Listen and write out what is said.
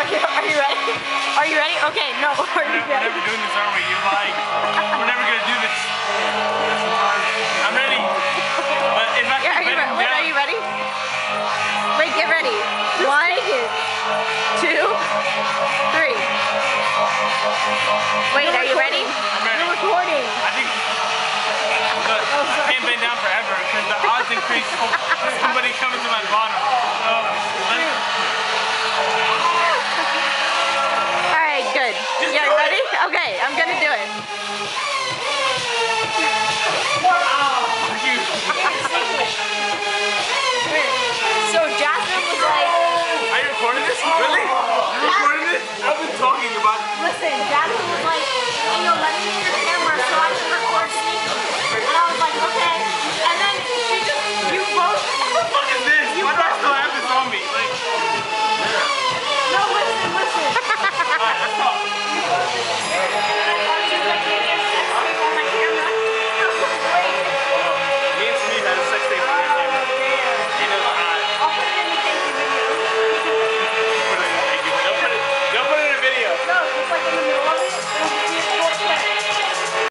Are you ready? Are you ready? Okay, no. Are you ready? We're never doing this, are we? We're never gonna do this. I'm ready. But if I keep betting down. Wait, are you ready? Wait, get ready. 1, 2, 3. Wait, are you ready? I'm ready. We're recording. I think, look, I can't bend down forever because the odds increase